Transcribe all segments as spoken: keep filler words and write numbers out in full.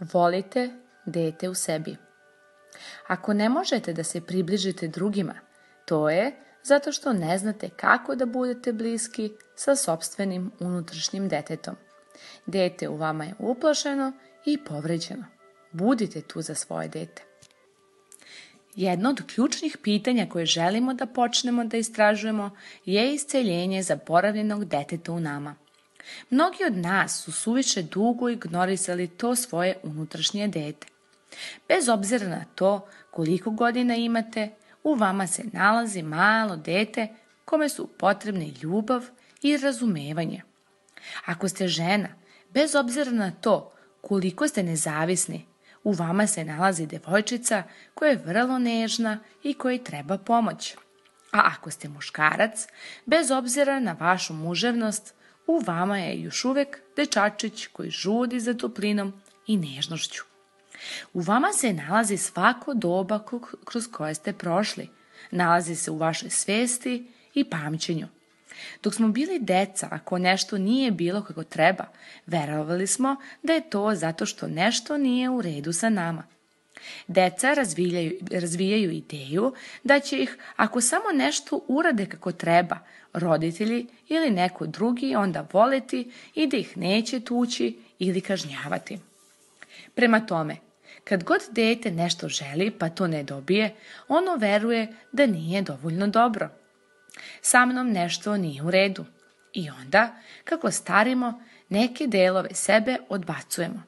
Volite dete u sebi. Ako ne možete da se približite drugima, to je zato što ne znate kako da budete bliski sa sopstvenim unutrašnjim detetom. Dete u vama je uplašeno i povređeno. Budite tu za svoje dete. Jedno od ključnih pitanja koje želimo da počnemo da istražujemo je isceljenje zaboravljenog deteta u nama. Mnogi od nas su suviše dugo ignorisali to svoje unutrašnje dete. Bez obzira na to koliko godina imate, u vama se nalazi malo dete kome su potrebni ljubav i razumevanje. Ako ste žena, bez obzira na to koliko ste nezavisni, u vama se nalazi devojčica koja je vrlo nežna i kojoj treba pomoć. A ako ste muškarac, bez obzira na vašu muževnost, u vama je još uvek dečačić koji žudi za toplinom i nežnošću. U vama se nalazi svako doba kroz koje ste prošli. Nalazi se u vašoj svesti i pamćenju. Dok smo bili deca, ako nešto nije bilo kako treba, verovali smo da je to zato što nešto nije u redu sa nama. Deca razvijaju, razvijaju ideju da će ih, ako samo nešto urade kako treba, roditelji ili neko drugi onda voleti i da ih neće tući ili kažnjavati. Prema tome, kad god dete nešto želi pa to ne dobije, ono veruje da nije dovoljno dobro. Sa mnom nešto nije u redu. I onda, kako starimo, neke delove sebe odbacujemo.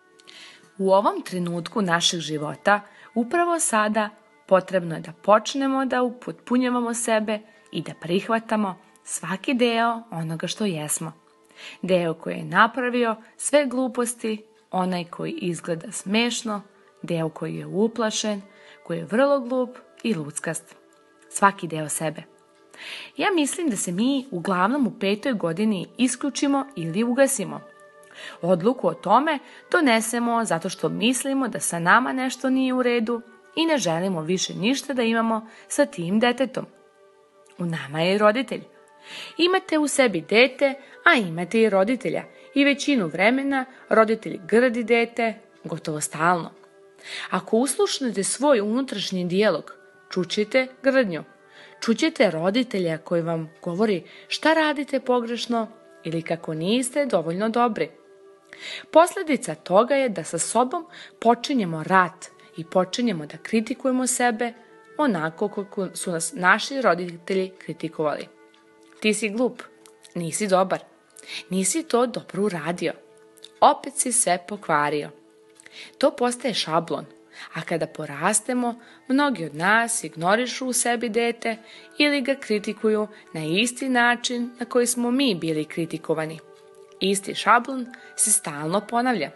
U ovom trenutku našeg života, upravo sada, potrebno je da počnemo da upotpunjavamo sebe i da prihvatamo svaki deo onoga što jesmo. Deo koji je napravio sve gluposti, onaj koji izgleda smešno, deo koji je uplašen, koji je vrlo glup i luckast. Svaki deo sebe. Ja mislim da se mi uglavnom u petoj godini isključimo ili ugasimo. Odluku o tome donesemo zato što mislimo da sa nama nešto nije u redu i ne želimo više ništa da imamo sa tim detetom. U nama je i roditelj. Imate u sebi dete, a imate i roditelja i većinu vremena roditelj grdi dete gotovo stalno. Ako uslušnete svoj unutrašnji dijalog, čućete grdnju. Čućete roditelja koji vam govori šta radite pogrešno ili kako niste dovoljno dobri. Posljedica toga je da sa sobom počinjemo rat i počinjemo da kritikujemo sebe onako kako su nas naši roditelji kritikovali. Ti si glup, nisi dobar, nisi to dobro uradio, opet si sve pokvario. To postaje šablon. A kada porastemo, mnogi od nas ignorišu u sebi dete ili ga kritikuju na isti način na koji smo mi bili kritikovani. Isti šablon se stalno ponavlja.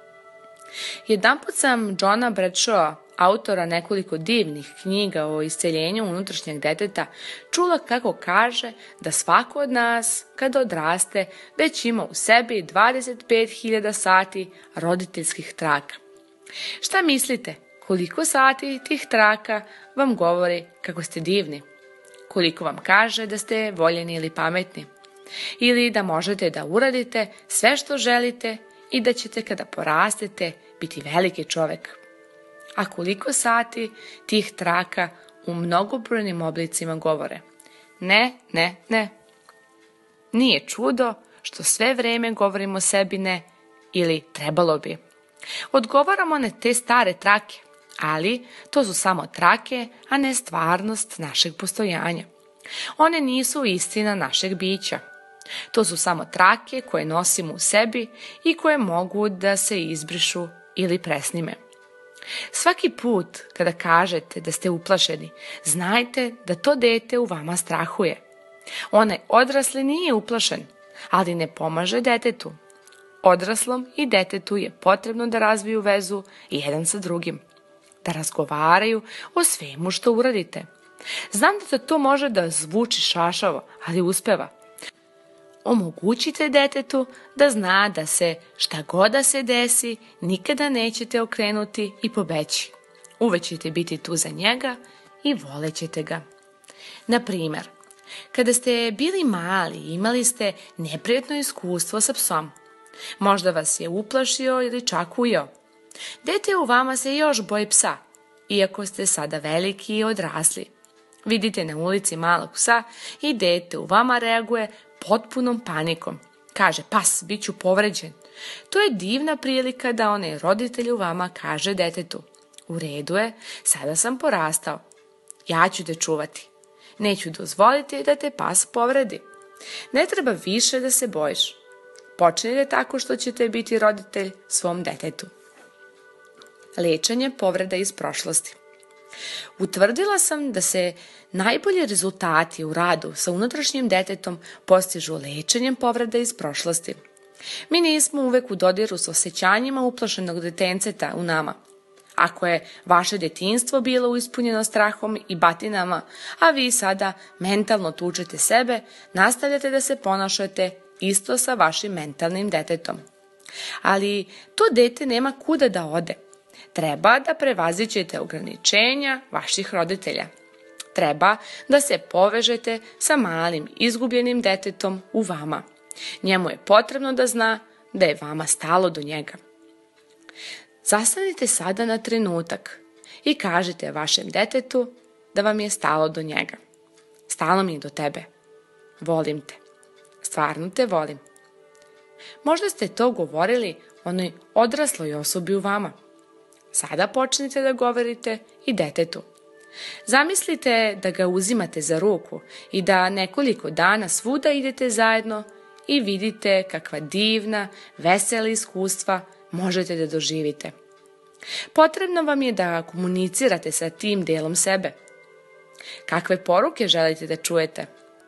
Jedanput sam Johna Bradshawa, autora nekoliko divnih knjiga o isceljenju unutrašnjeg deteta, čula kako kaže da svako od nas, kada odraste, već ima u sebi dvadeset pet hiljada sati roditeljskih traka. Šta mislite, koliko sati tih traka vam govori kako ste divni? Koliko vam kaže da ste voljeni ili pametni? Ili da možete da uradite sve što želite i da ćete kada porastete biti veliki čovek? A koliko sati tih traka u mnogobrojnim oblicima govore? Ne, ne, ne. Nije čudo što sve vreme govorimo sebi ne ili trebalo bi. Odgovaramo na te stare trake, ali to su samo trake, a ne stvarnost našeg postojanja. One nisu istina našeg bića. To su samo trake koje nosimo u sebi i koje mogu da se izbrišu ili presnime. Svaki put kada kažete da ste uplašeni, znajte da to dete u vama strahuje. Onaj odrasli nije uplašen, ali ne pomaže detetu. Odraslom i detetu je potrebno da razviju vezu jedan sa drugim, da razgovaraju o svemu što uradite. Znam da to može da zvuči šašavo, ali uspeva. Omogućite detetu da zna da se šta god da se desi, nikada nećete okrenuti i pobeći. Uvek ćete biti tu za njega i volećete ga. Na primer, kada ste bili mali, imali ste neprijatno iskustvo sa psom. Možda vas je uplašio ili čak ujeo. Dete u vama se još boji psa, iako ste sada veliki i odrasli. Vidite na ulici malog psa i dete u vama reaguje potpunom panikom. Kaže, pas, bit ću povređen. To je divna prilika da onaj roditelj u vama kaže detetu, u redu je, sada sam porastao. Ja ću te čuvati. Neću dozvoliti da te pas povredi. Ne treba više da se bojiš. Počnite tako što ćete biti roditelj svom detetu. Liječenje povreda iz prošlosti. Utvrdila sam da se najbolji rezultati u radu sa unutrašnjim detetom postižu liječenjem povreda iz prošlosti. Mi nismo uvek u dodiru s osjećanjima uplašenog detenceta u nama. Ako je vaše djetinjstvo bilo ispunjeno strahom i batinama, a vi sada mentalno tučete sebe, nastavljate da se ponašate isto sa vašim mentalnim detetom. Ali to dete nema kuda da ode. Treba da prevaziđete ograničenja vaših roditelja. Treba da se povežete sa malim izgubljenim detetom u vama. Njemu je potrebno da zna da je vama stalo do njega. Zastanite sada na trenutak i kažite vašem detetu da vam je stalo do njega. Stalo mi je do tebe. Volim te. Stvarno te volim. Možda ste to govorili onoj odrasloj osobi u vama. Sada počnite da govorite i detetu. Zamislite da ga uzimate za ruku i da nekoliko dana svuda idete zajedno i vidite kakva divna, vesela iskustva možete da doživite. Potrebno vam je da komunicirate sa tim delom sebe. Kakve poruke želite da čujete?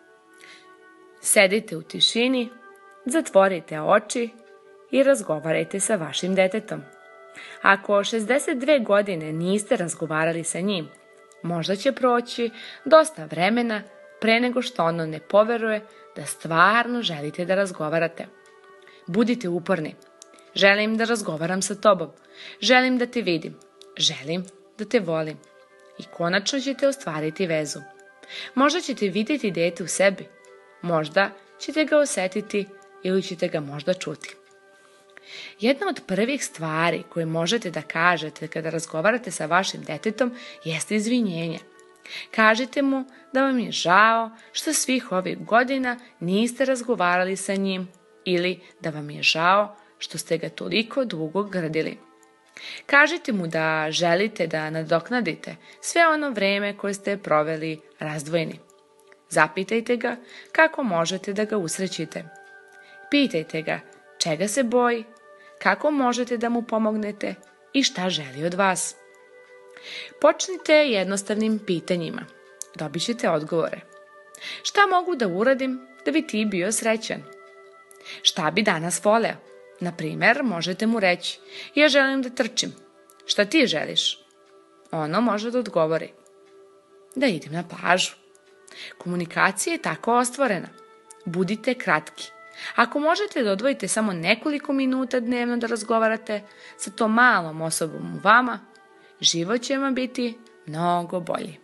Sedite u tišini, zatvorite oči i razgovarajte sa vašim detetom. Ako šezdeset dve godine niste razgovarali sa njim, možda će proći dosta vremena pre nego što ono ne poveruje da stvarno želite da razgovarate. Budite uporni. Želim da razgovaram sa tobom. Želim da te vidim. Želim da te volim. I konačno ćete ostvariti vezu. Možda ćete vidjeti dete u sebi. Možda ćete ga osjetiti ili ćete ga možda čuti. Jedna od prvih stvari koje možete da kažete kada razgovarate sa vašim detetom jeste izvinjenje. Kažite mu da vam je žao što svih ovih godina niste razgovarali sa njim ili da vam je žao što ste ga toliko dugo grdili. Kažite mu da želite da nadoknadite sve ono vreme koje ste proveli razdvojeni. Zapitajte ga kako možete da ga usrećite. Pitajte ga čega se boji, kako možete da mu pomognete i šta želi od vas. Počnite jednostavnim pitanjima. Dobit ćete odgovore. Šta mogu da uradim da bi ti bio srećan? Šta bi danas voleo? Na primjer, možete mu reći, ja želim da trčim. Šta ti želiš? Ono može da odgovori, da idem na plažu. Komunikacija je tako ostvorena. Budite kratki. Ako možete da odvojite samo nekoliko minuta dnevno da razgovarate sa tom malom osobom u vama, život će vam biti mnogo bolji.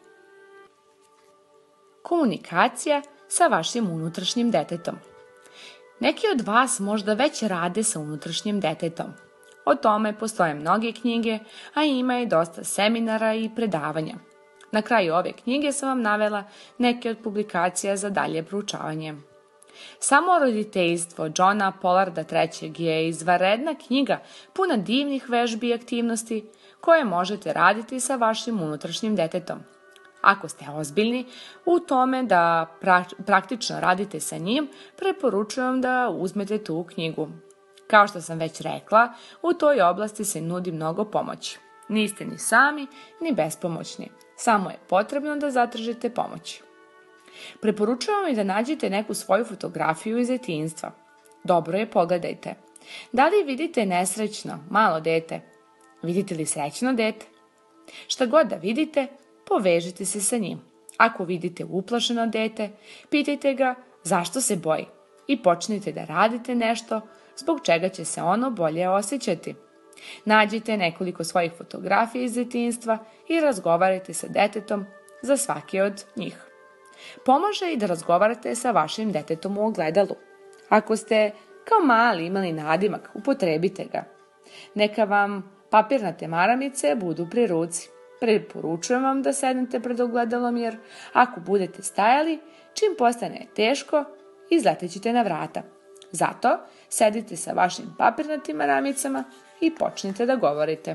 Komunikacija sa vašim unutrašnjim detetom. Neki od vas možda već rade sa unutrašnjim detetom. O tome postoje mnoge knjige, a ima i dosta seminara i predavanja. Na kraju ove knjige sam vam navela neke od publikacija za dalje proučavanje. Samo roditeljstvo Johna Pollarda trećeg je izvanredna knjiga puna divnih vežbi i aktivnosti koje možete raditi sa vašim unutrašnjim detetom. Ako ste ozbiljni u tome da praktično radite sa njim, preporučujem da uzmete tu knjigu. Kao što sam već rekla, u toj oblasti se nudi mnogo pomoći. Niste ni sami, ni bespomoćni. Samo je potrebno da zatražite pomoć. Preporučujem i da nađete neku svoju fotografiju iz djetinjstva. Dobro je pogledajte. Da li vidite nesrećno, malo dete? Vidite li srećno dete? Šta god da vidite, povežite se sa njim. Ako vidite uplašeno dete, pitajte ga zašto se boji i počnite da radite nešto zbog čega će se ono bolje osjećati. Nađite nekoliko svojih fotografija iz djetinjstva i razgovarajte sa detetom za svaki od njih. Pomaže i da razgovarate sa vašim detetom u ogledalu. Ako ste kao mali imali nadimak, upotrebite ga. Neka vam papirnate maramice budu pri ruci. Preporučujem vam da sednete pred ogledalom jer ako budete stajali, čim postane teško, izletećete na vrata. Zato sedite sa vašim papirnatim maramicama i počnite da govorite.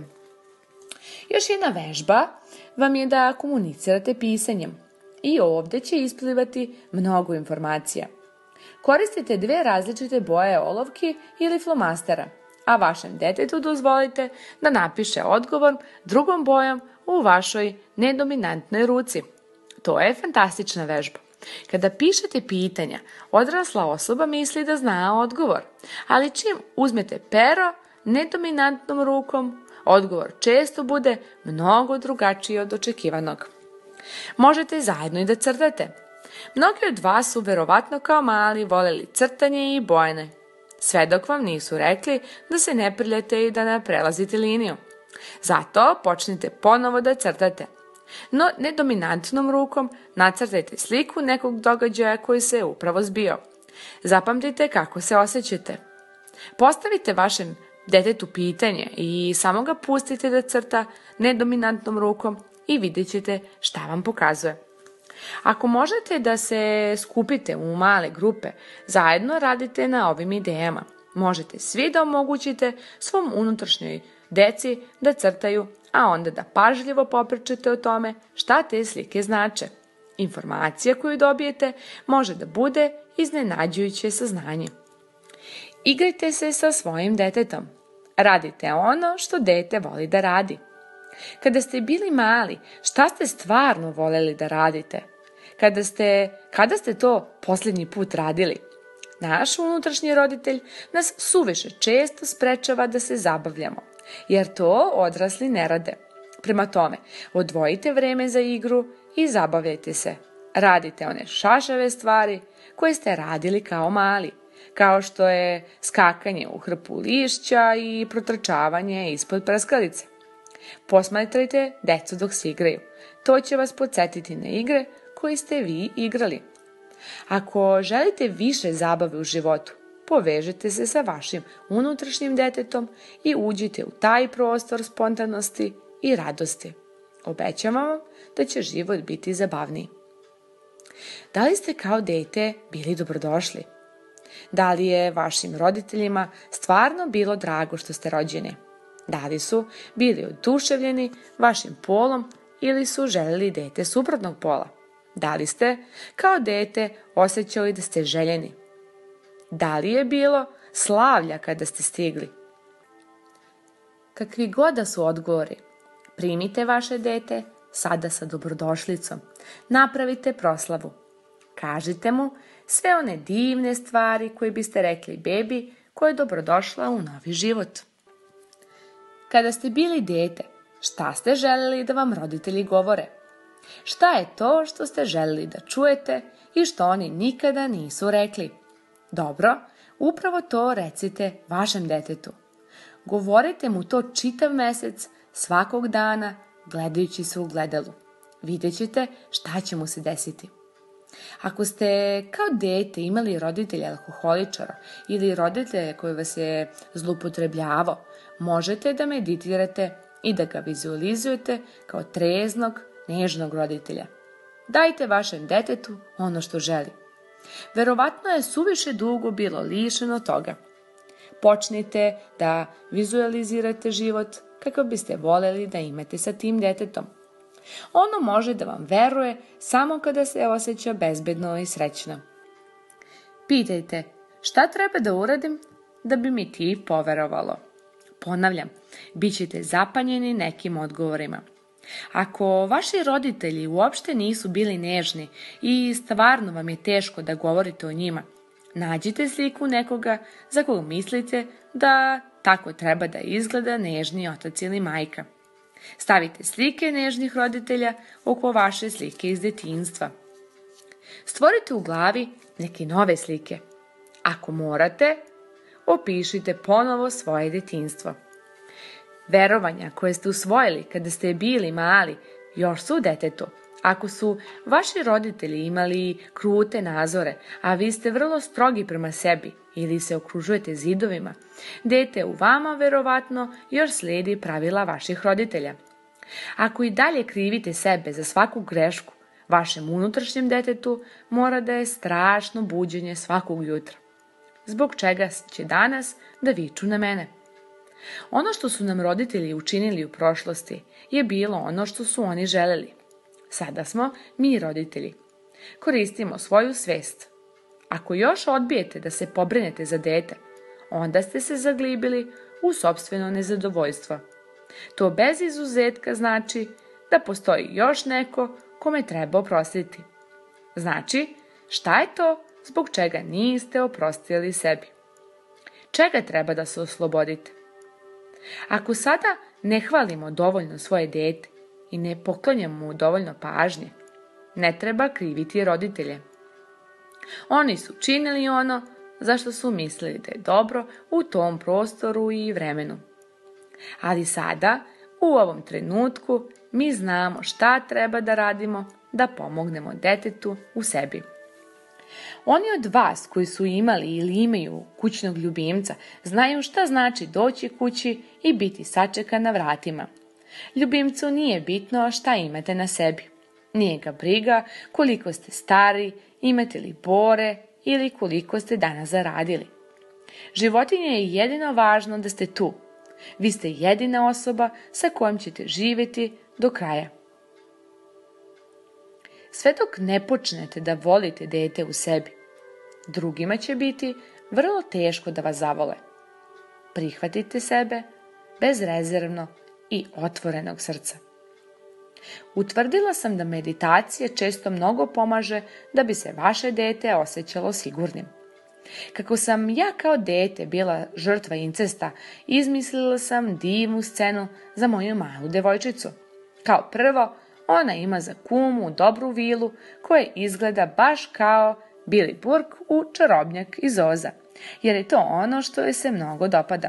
Još jedna vežba vam je da komunicirate pisanjem i ovdje će isplivati mnogo informacija. Koristite dve različite boje olovki ili flomastera, a vašem detetu dozvolite da napiše odgovor drugom bojom u vašoj nedominantnoj ruci. To je fantastična vežba. Kada pišete pitanja, odrasla osoba misli da zna odgovor, ali čim uzmete pero nedominantnom rukom, odgovor često bude mnogo drugačiji od očekivanog. Možete zajedno i da crtate. Mnogi od vas su verovatno kao mali voleli crtanje i bojene, sve dok vam nisu rekli da se ne prljate i da ne prelazite liniju. Zato počnite ponovo da crtate. No nedominantnom rukom nacrtajte sliku nekog događaja koji se upravo zbio. Zapamtite kako se osjećate. Postavite vašem detetu pitanje i samo ga pustite da crta nedominantnom rukom i vidjet ćete šta vam pokazuje. Ako možete da se skupite u male grupe, zajedno radite na ovim idejama. Možete svi da omogućite svom unutrašnjoj deci da crtaju, a onda da pažljivo popričate o tome šta te slike znače. Informacija koju dobijete može da bude iznenađujuće saznanje. Igrajte se sa svojim detetom. Radite ono što dete voli da radi. Kada ste bili mali, šta ste stvarno voleli da radite? Kada ste, kada ste to posljednji put radili? Naš unutrašnji roditelj nas suviše često sprečava da se zabavljamo, jer to odrasli ne rade. Prema tome, odvojite vreme za igru i zabavljajte se. Radite one šašave stvari koje ste radili kao mali, kao što je skakanje u hrpu lišća i protrčavanje ispod prskalice. Posmatrajte decu dok se igraju. To će vas podsjetiti na igre koje ste vi igrali. Ako želite više zabave u životu, povežite se sa vašim unutrašnjim detetom i uđite u taj prostor spontanosti i radosti. Obećavam vam da će život biti zabavniji. Da li ste kao dete bili dobrodošli? Da li je vašim roditeljima stvarno bilo drago što ste rođeni? Da li su bili oduševljeni vašim polom ili su željeli dete suprotnog pola? Da li ste kao dete osjećali da ste željeni? Da li je bilo slavlja kada ste stigli? Kakvi god da su odgovori, primite vaše dete sada sa dobrodošlicom. Napravite proslavu. Kažite mu sve one divne stvari koje biste rekli bebi koja je dobrodošla u novi život. Kada ste bili dete, šta ste željeli da vam roditelji govore? Šta je to što ste željeli da čujete i što oni nikada nisu rekli? Dobro, upravo to recite vašem detetu. Govorite mu to čitav mesec, svakog dana, gledajući se u gledalu. Vidjet ćete šta će mu se desiti. Ako ste kao dete imali roditelja alkoholičara ili roditelja koji vas je zloupotrebljavao, možete da meditirate i da ga vizualizujete kao treznog, nežnog roditelja. Dajte vašem detetu ono što želi. Verovatno je suviše dugo bilo lišeno toga. Počnite da vizualizirate život kako biste voljeli da imate sa tim detetom. Ono može da vam veruje samo kada se osjeća bezbedno i srećno. Pitajte, šta treba da uradim da bi mi ti poverovalo? Ponavljam, bit ćete zapanjeni nekim odgovorima. Ako vaši roditelji uopšte nisu bili nežni i stvarno vam je teško da govorite o njima, nađite sliku nekoga za koga mislite da tako treba da izgleda nežni otac ili majka. Stavite slike nežnih roditelja oko vaše slike iz detinjstva. Stvorite u glavi neke nove slike. Ako morate, opišite ponovo svoje detinjstvo. Verovanja koje ste usvojili kada ste bili mali još su u detetu. Ako su vaši roditelji imali krute nazore, a vi ste vrlo strogi prema sebi ili se okružujete zidovima, dete u vama verovatno još slijedi pravila vaših roditelja. Ako i dalje krivite sebe za svaku grešku, vašem unutrašnjem detetu mora da je strašno buđenje svakog jutra. Zbog čega će danas da viču na mene? Ono što su nam roditelji učinili u prošlosti je bilo ono što su oni želeli. Sada smo mi roditelji. Koristimo svoju svest. Ako još odbijete da se pobrinete za dete, onda ste se zaglibili u sopstveno nezadovoljstvo. To bez izuzetka znači da postoji još neko kome treba oprostiti. Znači, šta je to zbog čega niste oprostili sebi? Čega treba da se oslobodite? Ako sada ne hvalimo dovoljno svoje dete i ne poklanjamo mu dovoljno pažnje, ne treba kriviti roditelje. Oni su činili ono zašto su mislili da je dobro u tom prostoru i vremenu. Ali sada, u ovom trenutku, mi znamo šta treba da radimo da pomognemo detetu u sebi. Oni od vas koji su imali ili imaju kućnog ljubimca znaju šta znači doći kući i biti sačekan na vratima. Ljubimcu nije bitno šta imate na sebi. Nije ga briga koliko ste stari, imate li bore ili koliko ste danas zaradili. Životinje je jedino važno da ste tu. Vi ste jedina osoba sa kojom ćete živjeti do kraja. Sve dok ne počnete da volite dete u sebi, drugima će biti vrlo teško da vas zavole. Prihvatite sebe bezrezervno i otvorenog srca. Utvrdila sam da meditacija često mnogo pomaže da bi se vaše dete osjećalo sigurnim. Kako sam ja kao dete bila žrtva incesta, izmislila sam divnu scenu za moju malu devojčicu. Kao prvo, ona ima za kumu dobru vilu koja izgleda baš kao Billy Burke u Čarobnjak iz Oza, jer je to ono što joj se mnogo dopada.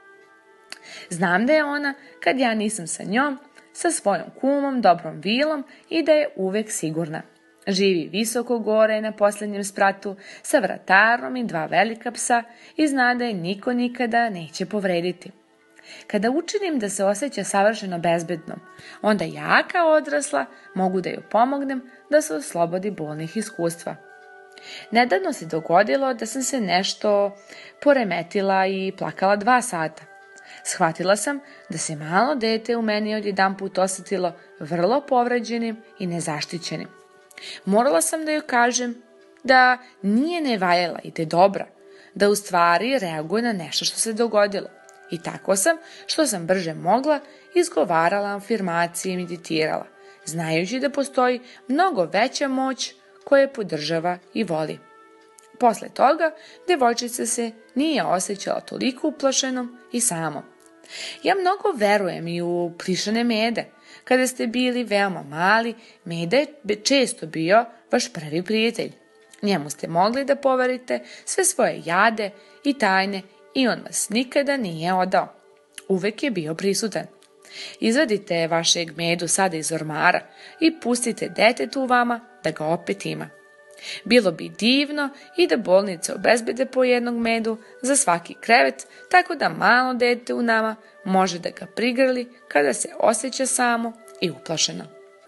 Znam da je ona, kad ja nisam sa njom, sa svojom kumom, dobrom vilom i da je uvek sigurna. Živi visoko gore na posljednjem spratu sa vratarom i dva velika psa i zna da je niko nikada neće povrediti. Kada učinim da se osjeća savršeno bezbednom, onda ja kao odrasla mogu da joj pomognem da se oslobodi bolnih iskustva. Nedavno se dogodilo da sam se nešto poremetila i plakala dva sata. Shvatila sam da se malo dete u meni odjedanput osjetilo vrlo povređenim i nezaštićenim. Morala sam da joj kažem da nije nevaljala i da je dobra, da u stvari reaguje na nešto što se dogodilo. I tako sam, što sam brže mogla, izgovarala afirmacije i meditirala, znajući da postoji mnogo veća moć koja je podržava i voli. Posle toga, devojčica se nije osjećala toliko uplašenom i samom. Ja mnogo verujem i u plišane mede. Kada ste bili veoma mali, Meda je često bio vaš prvi prijatelj. Njemu ste mogli da poverite sve svoje jade i tajne i on vas nikada nije odao. Uvek je bio prisutan. Izvadite vašeg Medu sada iz ormara i pustite detetu u vama da ga opet ima. Bilo bi divno i da bolnice obezbede po jednog Medu za svaki krevet, tako da malo dete u nama može da ga prigrli kada se osjeća samo i uplašeno.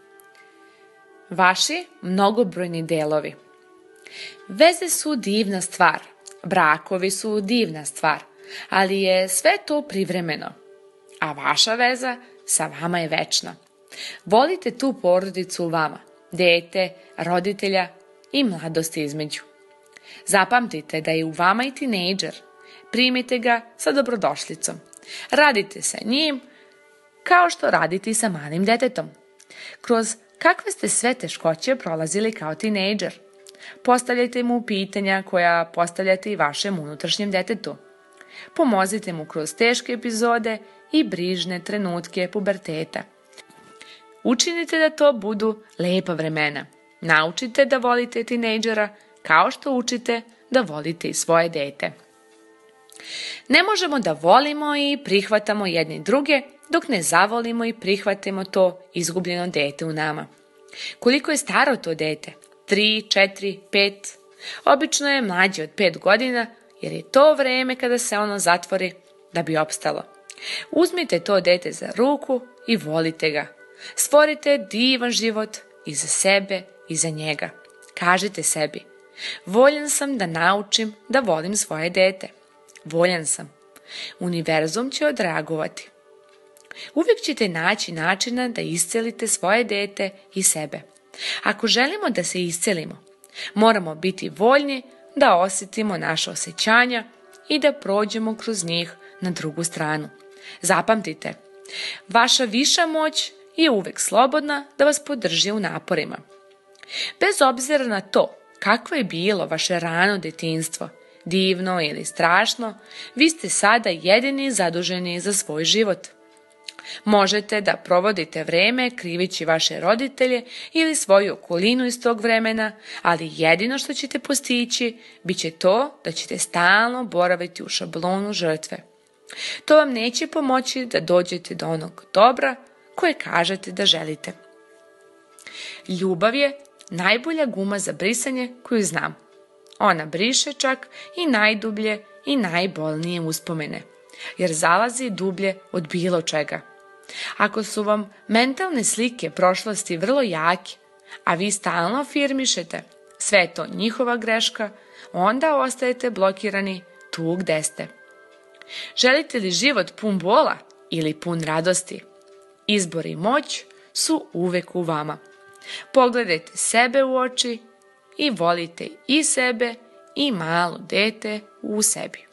Vaši mnogobrojni delovi. Veze su divna stvar, brakovi su divna stvar, ali je sve to privremeno, a vaša veza sa vama je večna. Volite tu porodicu u vama, dete, roditelja i mladosti između. Zapamtite da je u vama i tinejdžer. Primite ga sa dobrodošlicom. Radite sa njim kao što radite i sa malim detetom. Kroz kakve ste sve teškoće prolazili kao tinejdžer? Postavljajte mu pitanja koja postavljate i vašem unutrašnjem detetu. Pomozite mu kroz teške epizode i brižne trenutke puberteta. Učinite da to budu lepa vremena. Naučite da volite tinejdžera kao što učite da volite i svoje dete. Ne možemo da volimo i prihvatamo jedni druge dok ne zavolimo i prihvatimo to izgubljeno dete u nama. Koliko je staro to dete? Tri, četiri, pet? Obično je mlađe od pet godina jer je to vreme kada se ono zatvori da bi opstalo. Uzmite to dete za ruku i volite ga. Stvorite divan život i za sebe i za njega. Kažite sebi, voljan sam da naučim da volim svoje dete. Voljan sam. Univerzum će odreagovati. Uvijek ćete naći načina da iscelite svoje dete i sebe. Ako želimo da se iscelimo, moramo biti voljni da osjetimo naše osjećanja i da prođemo kroz njih na drugu stranu. Zapamtite, vaša viša moć je uvijek slobodna da vas podrži u naporima. Bez obzira na to kakvo je bilo vaše rano djetinjstvo, divno ili strašno, vi ste sada jedini zaduženi za svoj život. Možete da provodite vreme krivići vaše roditelje ili svoju okolinu iz tog vremena, ali jedino što ćete postići bit će to da ćete stalno boraviti u šablonu žrtve. To vam neće pomoći da dođete do onog dobra koje kažete da želite. Ljubav je najbolja guma za brisanje koju znam. Ona briše čak i najdublje i najbolnije uspomene, jer zalazi dublje od bilo čega. Ako su vam mentalne slike prošlosti vrlo jake, a vi stalno afirmišete sve je to njihova greška, onda ostajete blokirani tu gde ste. Želite li život pun bola ili pun radosti? Izbor i moć su uvek u vama. Pogledajte sebe u oči i volite i sebe i malo dete u sebi.